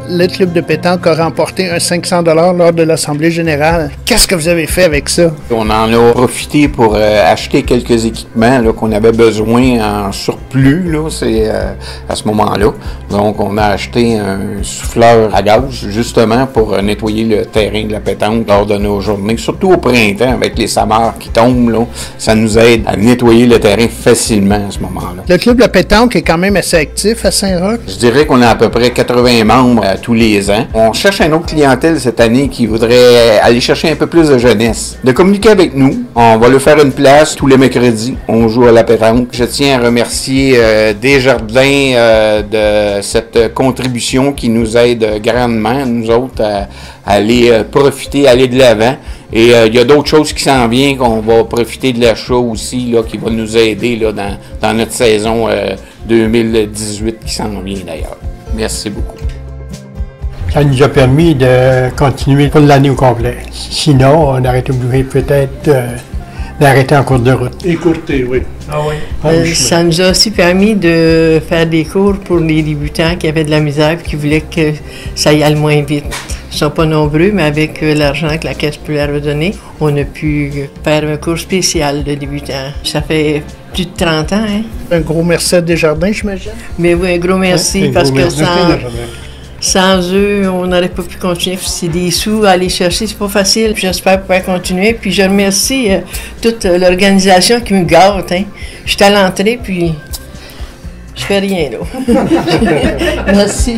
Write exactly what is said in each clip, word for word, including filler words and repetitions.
Le club de pétanque a remporté un cinq cents dollars lors de l'Assemblée générale. Qu'est-ce que vous avez fait avec ça? On en a profité pour euh, acheter quelques équipements là, qu'on avait besoin en surplus là, c'est, euh, à ce moment-là. Donc, on a acheté un souffleur à gaz, justement, pour euh, nettoyer le terrain de la pétanque lors de nos journées, surtout au printemps, avec les samars qui tombent. Là, ça nous aide à nettoyer le terrain facilement à ce moment-là. Le club de pétanque est quand même assez actif à Saint-Roch. Je dirais qu'on a à peu près quatre-vingts membres euh, tous les ans. On cherche une autre clientèle cette année qui voudrait aller chercher un peu plus de jeunesse. De communiquer avec nous, on va leur faire une place tous les mercredis. On joue à la pétanque. Je tiens à remercier euh, Desjardins euh, de cette contribution qui nous aide grandement, nous autres, à, à aller euh, profiter, à aller de l'avant. Et il euh, y a d'autres choses qui s'en viennent, qu'on va profiter de l'achat aussi, là, qui va nous aider là, dans, dans notre saison euh, deux mille dix-huit qui s'en vient d'ailleurs. Merci beaucoup. Ça nous a permis de continuer pour l'année au complet. Sinon, on aurait été obligé peut-être euh, d'arrêter en cours de route. Écourté, oui. Ah oui. Euh, ça nous a aussi permis de faire des cours pour les débutants qui avaient de la misère et qui voulaient que ça aille moins vite. Ils ne sont pas nombreux, mais avec l'argent que la Caisse populaire a donné, on a pu faire un cours spécial de débutants. Ça fait plus de trente ans, hein? Un gros merci à Desjardins, j'imagine. Mais oui, un gros merci, Ouais, parce gros que merci sans, sans eux, on n'aurait pas pu continuer. C'est des sous à aller chercher, c'est pas facile. J'espère pouvoir continuer. Puis je remercie euh, toute l'organisation qui me gâte. Hein. Je suis à l'entrée, puis je fais rien là. Merci.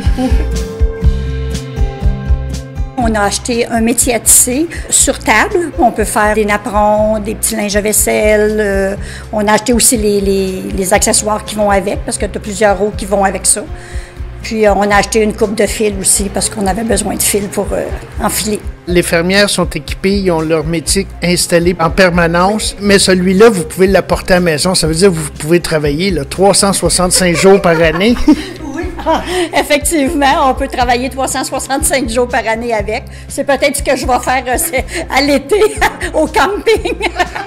On a acheté un métier à tisser sur table. On peut faire des napperons, des petits linges à vaisselle. Euh, on a acheté aussi les, les, les accessoires qui vont avec, parce que tu as plusieurs roues qui vont avec ça. Puis euh, on a acheté une coupe de fil aussi, parce qu'on avait besoin de fil pour euh, enfiler. Les fermières sont équipées, ils ont leur métier installé en permanence, mais celui-là, vous pouvez l'apporter à la maison. Ça veut dire que vous pouvez travailler là, trois cent soixante-cinq jours par année. Ah, effectivement, on peut travailler trois cent soixante-cinq jours par année avec. C'est peut-être ce que je vais faire euh, à l'été au camping.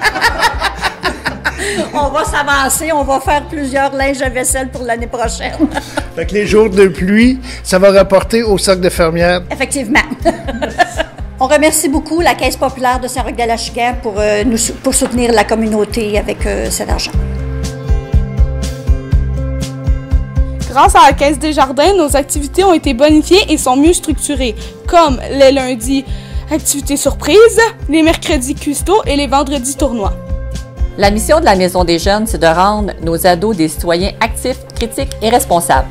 On va s'avancer, on va faire plusieurs linges à vaisselle pour l'année prochaine. Fait que les jours de pluie, ça va rapporter au Cercle de fermières. Effectivement. On remercie beaucoup la Caisse populaire de Saint-Roch-de-l'Achigan pour, euh, nous, pour soutenir la communauté avec euh, cet argent. Grâce à la Caisse Desjardins, nos activités ont été bonifiées et sont mieux structurées, comme les lundis activités surprises, les mercredis cuistots et les vendredis tournois. La mission de la Maison des Jeunes, c'est de rendre nos ados des citoyens actifs, critiques et responsables.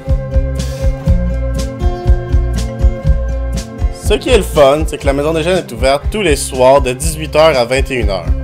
Ce qui est le fun, c'est que la Maison des Jeunes est ouverte tous les soirs de dix-huit heures à vingt et une heures.